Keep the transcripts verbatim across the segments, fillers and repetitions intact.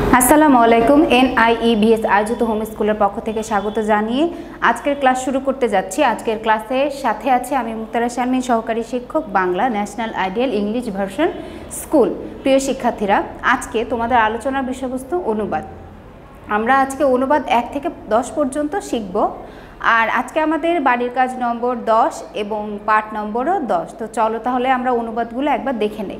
আসসালামু আলাইকুম। এনআইইভিএস আয়োজিত হোম স্কুলের পক্ষ থেকে স্বাগত জানিয়ে আজকের ক্লাস শুরু করতে যাচ্ছি। আজকের ক্লাসের সাথে আছে আমি মুক্তারা শারমিন, সহকারী শিক্ষক, Bangla, national ideal English version school. প্রিয় শিক্ষার্থীরা, আজকে তোমাদের আলোচনার বিষয়বস্তু অনুবাদ। আমরা আজকে অনুবাদ এক থেকে দশ পর্যন্ত শিখব। আর আজকে আমাদের বাড়ির কাজ নম্বর দশ এবং পাঠ নম্বরও দশ। তো চলো তাহলে আমরা অনুবাদগুলো একবার দেখে নেই।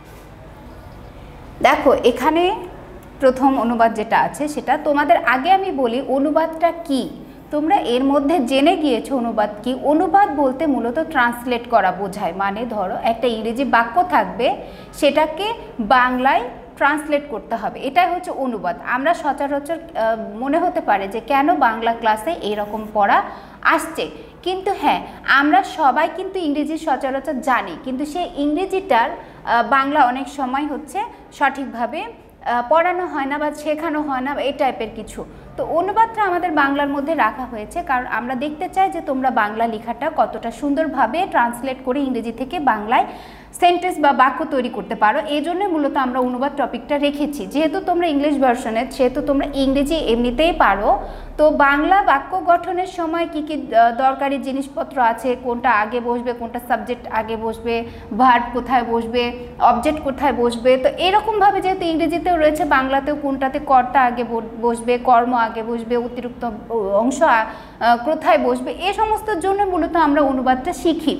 দেখো, এখানে প্রথম অনুবাদ যেটা আছে সেটা তোমাদের আগে আমি বলি অনুবাদটা কি। তোমরা এর মধ্যে জেনে গিয়েছো অনুবাদ কি। অনুবাদ বলতে মূলত ট্রান্সলেট করা বোঝায়। মানে ধরো একটা ইংরেজি বাক্য থাকবে, সেটাকে বাংলায় ট্রান্সলেট করতে হবে, এটাই হচ্ছে অনুবাদ। আমরা সচরাচর মনে হতে পারে যে কেন বাংলা ক্লাসে এইরকম পড়া আসছে, কিন্তু হ্যাঁ, আমরা সবাই কিন্তু ইংরেজি সচরাচর জানি, কিন্তু সেই ইংরেজিটার বাংলা অনেক সময় হচ্ছে সঠিকভাবে পড়ানো হয় না বা শেখানো হয় না, এই টাইপের কিছু। তো অনুবাদটা আমাদের বাংলার মধ্যে রাখা হয়েছে, কারণ আমরা দেখতে চাই যে তোমরা বাংলা লেখাটা কতটা সুন্দরভাবে ট্রান্সলেট করে ইংরেজি থেকে বাংলায় সেন্টেন্স বা বাক্য তৈরি করতে পারো। এই জন্য মূলত আমরা অনুবাদ টপিকটা রেখেছি। যেহেতু তোমরা ইংলিশ ভার্সনে, সেহেতু তোমরা ইংরেজি এমনিতেই পারো, তো বাংলা বাক্য গঠনের সময় কি কি দরকারি জিনিসপত্র আছে, কোনটা আগে বসবে, কোনটা সাবজেক্ট আগে বসবে, ভার্ব কোথায় বসবে, অবজেক্ট কোথায় বসবে, তো এরকমভাবে যেহেতু ইংরেজিতেও রয়েছে, বাংলাতেও কোনটাতে কর্তা আগে বসবে, কর্ম আগে বসবে, অতিরিক্ত অংশ কোথায় বসবে, এ সমস্তর জন্য মূলত আমরা অনুবাদটা শিখি।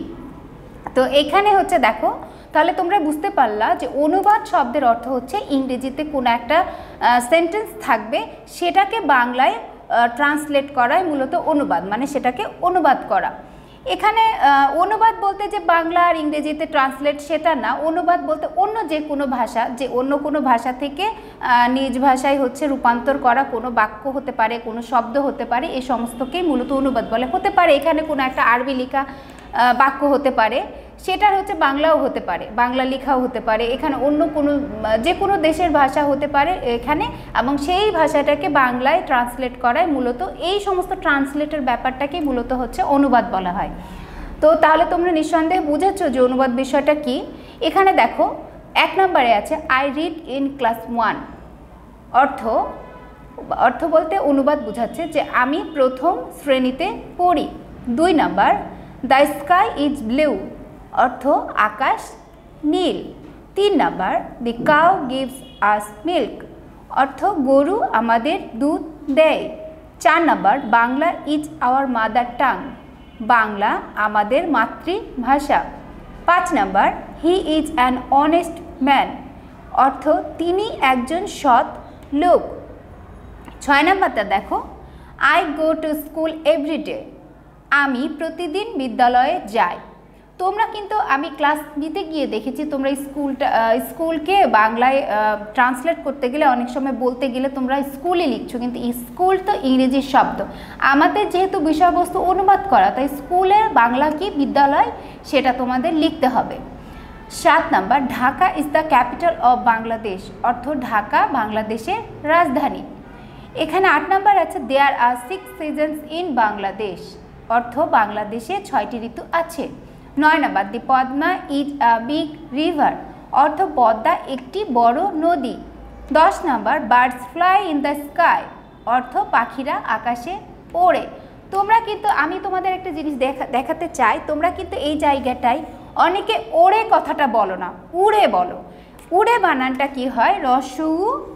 তো এখানে হচ্ছে দেখো, তাহলে তোমরা বুঝতে পারলা যে অনুবাদ শব্দের অর্থ হচ্ছে ইংরেজিতে কোনো একটা সেন্টেন্স থাকবে, সেটাকে বাংলায় ট্রান্সলেট করাই মূলত অনুবাদ, মানে সেটাকে অনুবাদ করা। এখানে অনুবাদ বলতে যে বাংলা আর ইংরেজিতে ট্রান্সলেট সেটা না। অনুবাদ বলতে অন্য যে কোনো ভাষা, যে অন্য কোনো ভাষা থেকে নিজ ভাষায় হচ্ছে রূপান্তর করা কোনো বাক্য হতে পারে, কোনো শব্দ হতে পারে, এই সমস্তকেই মূলত অনুবাদ বলে। হতে পারে এখানে কোনো একটা আরবি লেখা বাক্য হতে পারে, সেটার হচ্ছে বাংলাও হতে পারে, বাংলা লেখাও হতে পারে, এখানে অন্য কোনো যে কোনো দেশের ভাষা হতে পারে এখানে, এবং সেই ভাষাটাকে বাংলায় ট্রান্সলেট করায় মূলত এই সমস্ত ট্রান্সলেটের ব্যাপারটাকে মূলত হচ্ছে অনুবাদ বলা হয়। তো তাহলে তোমরা নিঃসন্দেহে বুঝেছো যে অনুবাদ বিষয়টা কি। এখানে দেখো এক নম্বরে আছে I read in class one. অর্থ অর্থ বলতে অনুবাদ বোঝাচ্ছে যে আমি প্রথম শ্রেণীতে পড়ি। দুই number the sky is blue. অর্থ আকাশ নীল। তিন number the cow gives us milk. অর্থ গরু আমাদের দুধ দেয়। চার number Bangla is our mother tongue. Bangla আমাদের মাতৃভাষা। পাঁচ number he is an honest man. অর্থ তিনি একজন সৎ লোক। ছয় নাম্বারটা দেখো I go to school everyday. আমি প্রতিদিন বিদ্যালয়ে যাই। তোমরা কিন্তু আমি ক্লাস নিতে গিয়ে দেখেছি তোমরা স্কুলটা স্কুলকে বাংলায় ট্রান্সলেট করতে গেলে অনেক সময় বলতে গেলে তোমরা স্কুলে লিখছো, কিন্তু স্কুল তো ইংরেজি শব্দ। আমাদের যেহেতু বিষয়বস্তু অনুবাদ করা, তাই স্কুলের বাংলা কি বিদ্যালয় সেটা তোমাদের লিখতে হবে। সাত number Dhaka is the capital of Bangladesh. অর্থ ঢাকা বাংলাদেশের রাজধানী। এখানে আট নাম্বার আছে there are six seasons in Bangladesh. অর্থ বাংলাদেশে ছয়টি ঋতু আছে। নয় number the Padma is a big river. অর্থ পদ্মা একটি বড় নদী। দশ number birds fly in the sky. অর্থ পাখিরা আকাশে ওড়ে। তোমরা কিন্তু আমি তোমাদের একটা জিনিস দেখা দেখাতে চাই, তোমরা কিন্তু এই জায়গাটায় অনেকে ওড়ে কথাটা বলো না, উড়ে বলো। উড়ে বানানটা কি হয়? রসউ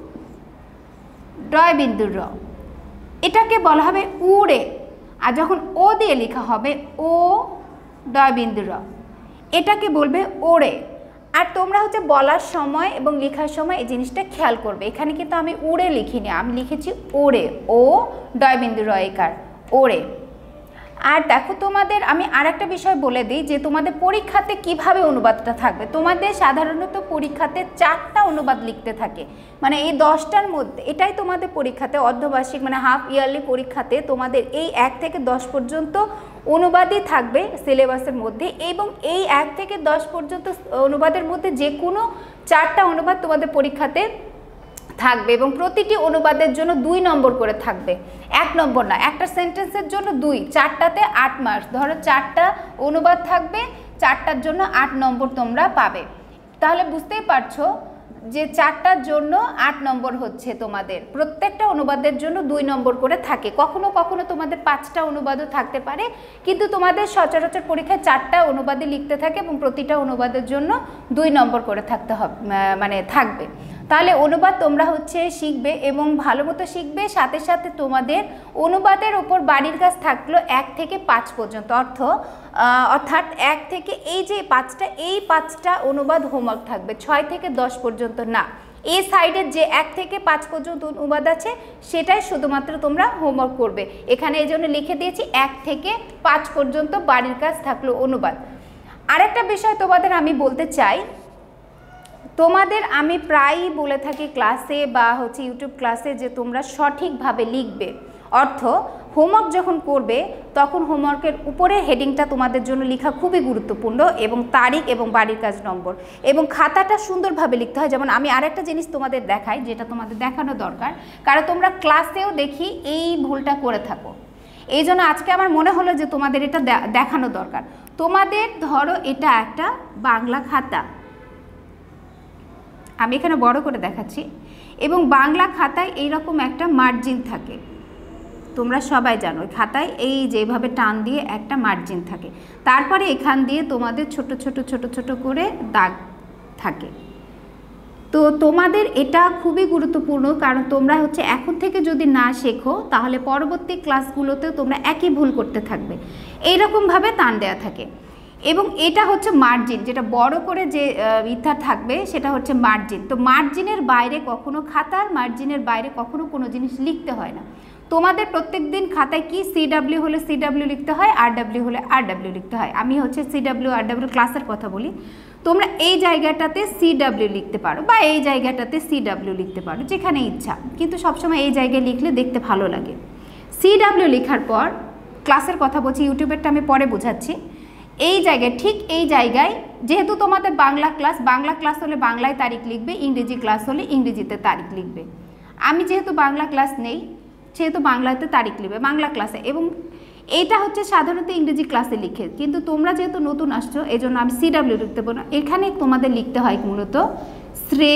ডয় বিন্দুর র, এটাকে বলা হবে উড়ে। আর যখন ও দিয়ে লেখা হবে ও ডয় বিন্দু র, এটাকে বলবে ওড়ে। আর তোমরা হচ্ছে বলার সময় এবং লেখার সময় এই জিনিসটা খেয়াল করবে। এখানে কিন্তু আমি উড়ে লিখিনি, আমি লিখেছি ওড়ে, ও ডয় বিন্দু র একার, ওড়ে। আর দেখো তোমাদের আমি আর একটা বিষয় বলে দিই যে তোমাদের পরীক্ষাতে কিভাবে অনুবাদটা থাকবে। তোমাদের সাধারণত পরীক্ষাতে চারটা অনুবাদ লিখতে থাকে, মানে এই দশটার মধ্যে এটাই তোমাদের পরীক্ষাতে অর্ধবার্ষিক মানে হাফ ইয়ারলি পরীক্ষাতে তোমাদের এই এক থেকে দশ পর্যন্ত অনুবাদই থাকবে সিলেবাসের মধ্যে, এবং এই এক থেকে দশ পর্যন্ত অনুবাদের মধ্যে যে কোনো চারটা অনুবাদ তোমাদের পরীক্ষাতে থাকবে, এবং প্রতিটি অনুবাদের জন্য দুই নম্বর করে থাকবে, এক নম্বর না। একটা সেন্টেন্সের জন্য দুই, চারটাতে আট মার্কস। ধরো চারটা অনুবাদ থাকবে, চারটার জন্য আট নম্বর তোমরা পাবে। তাহলে বুঝতেই পারছো যে চারটার জন্য আট নম্বর হচ্ছে তোমাদের, প্রত্যেকটা অনুবাদের জন্য দুই নম্বর করে থাকে। কখনো কখনো তোমাদের পাঁচটা অনুবাদও থাকতে পারে, কিন্তু তোমাদের সচরাচর পরীক্ষায় চারটা অনুবাদে লিখতে থাকে এবং প্রতিটা অনুবাদের জন্য দুই নম্বর করে থাকতে হবে, মানে থাকবে। তাহলে অনুবাদ তোমরা হচ্ছে শিখবে এবং ভালো মতো শিখবে, সাথে সাথে তোমাদের অনুবাদের ওপর বাড়ির কাজ থাকলো এক থেকে পাঁচ পর্যন্ত, অর্থ অর্থাৎ এক থেকে এই যে পাঁচটা এই পাঁচটা অনুবাদ হোমওয়ার্ক থাকবে, ছয় থেকে দশ পর্যন্ত না। এই সাইডের যে এক থেকে পাঁচ পর্যন্ত অনুবাদ আছে সেটাই শুধুমাত্র তোমরা হোমওয়ার্ক করবে। এখানে এই জন্য লিখে দিয়েছি এক থেকে পাঁচ পর্যন্ত বাড়ির কাজ থাকলো অনুবাদ। আরেকটা বিষয় তোমাদের আমি বলতে চাই, তোমাদের আমি প্রায়ই বলে থাকি ক্লাসে বা হচ্ছে ইউটিউব ক্লাসে যে তোমরা সঠিকভাবে লিখবে। অর্থ হোমওয়ার্ক যখন করবে তখন হোমওয়ার্কের উপরে হেডিংটা তোমাদের জন্য লেখা খুবই গুরুত্বপূর্ণ, এবং তারিখ এবং বাড়ির কাজ নম্বর, এবং খাতাটা সুন্দরভাবে লিখতে হয়। যেমন আমি আরেকটা জিনিস তোমাদের দেখাই, যেটা তোমাদের দেখানো দরকার, কারণ তোমরা ক্লাসেও দেখি এই ভুলটা করে থাকো। এই জন্য আজকে আমার মনে হলো যে তোমাদের এটা দেখানো দরকার। তোমাদের ধরো এটা একটা বাংলা খাতা, আমি এখানে বড় করে দেখাচ্ছি, এবং বাংলা খাতায় এইরকম একটা মার্জিন থাকে, তোমরা সবাই জানো খাতায় এই যেভাবে টান দিয়ে একটা মার্জিন থাকে, তারপরে এখান দিয়ে তোমাদের ছোট ছোট ছোট ছোট করে দাগ থাকে। তো তোমাদের এটা খুবই গুরুত্বপূর্ণ, কারণ তোমরা হচ্ছে এখন থেকে যদি না শেখো তাহলে পরবর্তী ক্লাসগুলোতে তোমরা একই ভুল করতে থাকবে। এইরকমভাবে টান দেওয়া থাকে, এবং এটা হচ্ছে মার্জিন, যেটা বড় করে যে ইথা থাকবে সেটা হচ্ছে মার্জিন। তো মার্জিনের বাইরে কখনো, খাতার মার্জিনের বাইরে কখনো কোনো জিনিস লিখতে হয় না। তোমাদের প্রত্যেক দিন খাতায় কি সিডাব্লিউ হলে সিডাব্লিউ লিখতে হয়, আরডাব্লিউ হলে আরডাব্লিউ লিখতে হয়। আমি হচ্ছে সিডাব্লিউ আরডাব্লিউ ক্লাসের কথা বলি। তোমরা এই জায়গাটাতে সিডাব্লিউ লিখতে পারো বা এই জায়গাটাতে সিডাব্লিউ লিখতে পারো, যেখানে ইচ্ছা, কিন্তু সবসময় এই জায়গায় লিখলে দেখতে ভালো লাগে। সিডাব্লিউ লেখার পর, ক্লাসের কথা বলছি, ইউটিউবেরটা আমি পরে বোঝাচ্ছি, এই জায়গায় ঠিক এই জায়গায়, যেহেতু তোমাদের বাংলা ক্লাস, বাংলা ক্লাস হলে বাংলায় তারিখ লিখবে, ইংরেজি ক্লাস হলে ইংরেজিতে তারিখ লিখবে। আমি যেহেতু বাংলা ক্লাস নেই সেহেতু বাংলাতে তারিখ লিখবে বাংলা ক্লাসে, এবং এইটা হচ্ছে সাধারণত ইংরেজি ক্লাসে লিখে, কিন্তু তোমরা যেহেতু নতুন আসছো এই জন্য আমি সিডাব্লিউ লিখতে পারবো না। এখানে তোমাদের লিখতে হয় মূলত শ্রে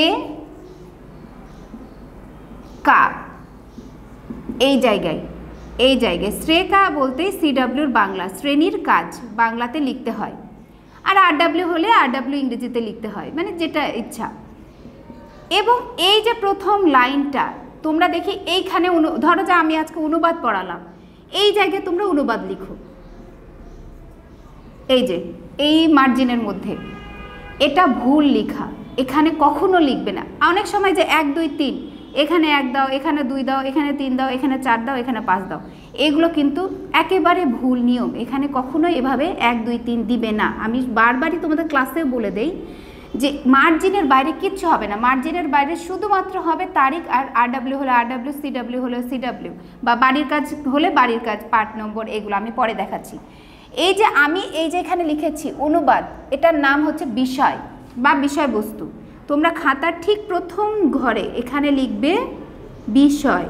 কা, এই জায়গায় এই জায়গায় শ্রেকা বলতে সিডাব্লিউর বাংলা, শ্রেণীর কাজ বাংলাতে লিখতে হয়, আর আরডাব্লিউ হলে আরডাব্লিউ ইংরেজিতে লিখতে হয়, মানে যেটা ইচ্ছা। এবং এই যে প্রথম লাইনটা তোমরা দেখি এইখানে, ধরো যে আমি আজকে অনুবাদ পড়ালাম, এই জায়গায় তোমরা অনুবাদ লিখো, এই যে এই মার্জিনের মধ্যে, এটা ভুল লেখা, এখানে কখনো লিখবে না। অনেক সময় যে এক দুই তিন, এখানে এক দাও, এখানে দুই দাও, এখানে তিন দাও, এখানে চার দাও, এখানে পাঁচ দাও, এগুলো কিন্তু একেবারে ভুল নিয়ম। এখানে কখনো এভাবে এক দুই তিন দিবে না। আমি বারবারই তোমাদের ক্লাসে বলে দেই যে মার্জিনের বাইরে কিচ্ছু হবে না, মার্জিনের বাইরে শুধুমাত্র হবে তারিখ, আর আরডাব্লিউ হলে আরডাব্লিউ, সিডাব্লিউ হলে সিডাব্লিউ, বা বাড়ির কাজ হলে বাড়ির কাজ, পার্ট নম্বর, এগুলো আমি পরে দেখাচ্ছি। এই যে আমি এই যে এখানে লিখেছি অনুবাদ, এটার নাম হচ্ছে বিষয় বা বিষয়বস্তু। তোমরা খাতার ঠিক প্রথম ঘরে এখানে লিখবে বিষয়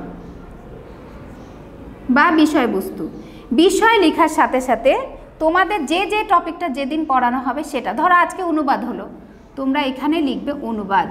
বা বিষয়বস্তু। বিষয় লেখার সাথে সাথে তোমাদের যে যে টপিকটা যেদিন পড়ানো হবে সেটা, ধরো আজকে অনুবাদ হলো, তোমরা এখানে লিখবে অনুবাদ।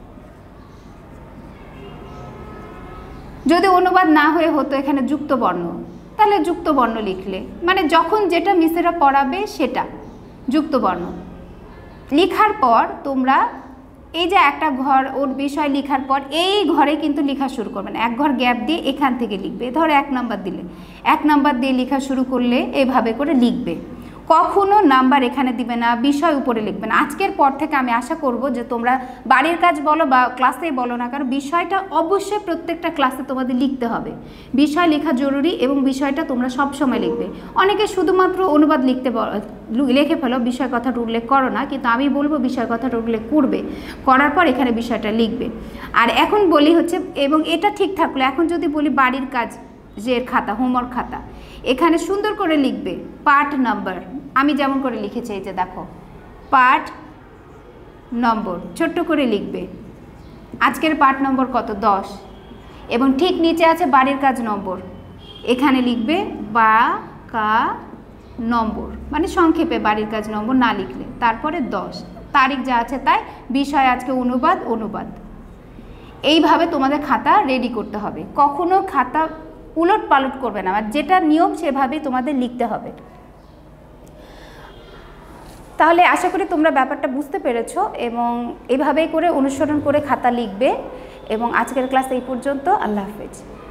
যদি অনুবাদ না হয়ে হতো এখানে যুক্ত বর্ণ, তাহলে যুক্ত বর্ণ লিখলে, মানে যখন যেটা মিসেরা পড়াবে সেটা যুক্ত বর্ণ লেখার পর তোমরা এই যে একটা ঘর, ওর বিষয় লেখার পর এই ঘরে কিন্তু লেখা শুরু করবে না, এক ঘর গ্যাপ দিয়ে এখান থেকে লিখবে। ধরো এক নাম্বার দিলে, এক নাম্বার দিয়ে লেখা শুরু করলে এভাবে করে লিখবে, কখনো নাম্বার এখানে দিবে না, বিষয় উপরে লিখবে না। আজকের পর থেকে আমি আশা করব যে তোমরা বাড়ির কাজ বলো বা ক্লাসে বলো না, কারণ বিষয়টা অবশ্যই প্রত্যেকটা ক্লাসে তোমাদের লিখতে হবে। বিষয় লেখা জরুরি, এবং বিষয়টা তোমরা সব সময় লিখবে। অনেকে শুধুমাত্র অনুবাদ লিখতে লিখে ফেলো, বিষয় কথাটা উল্লেখ করো না, কিন্তু আমি বলবো বিষয় কথাটা উল্লেখ করবে, করার পর এখানে বিষয়টা লিখবে। আর এখন বলি হচ্ছে, এবং এটা ঠিক থাকলো, এখন যদি বলি বাড়ির কাজ যে খাতা, হোমওয়ার্ক খাতা, এখানে সুন্দর করে লিখবে পার্ট নাম্বার, আমি যেমন করে লিখেছি, এই যে দেখো পার্ট নম্বর, ছোট্ট করে লিখবে। আজকের পার্ট নম্বর কত? দশ। এবং ঠিক নিচে আছে বাড়ির কাজ নম্বর, এখানে লিখবে বা কা নম্বর, মানে সংক্ষেপে বাড়ির কাজ নম্বর না লিখলে, তারপরে দশ। তারিখ যা আছে তাই, বিষয় আজকে অনুবাদ অনুবাদ। এইভাবে তোমাদের খাতা রেডি করতে হবে, কখনো খাতা উলট পালট করবে না, আর যেটা নিয়ম সেভাবেই তোমাদের লিখতে হবে। তাহলে আশা করি তোমরা ব্যাপারটা বুঝতে পেরেছো এবং এভাবেই করে অনুসরণ করে খাতা লিখবে। এবং আজকের ক্লাস এই পর্যন্ত। আল্লাহ হাফেজ।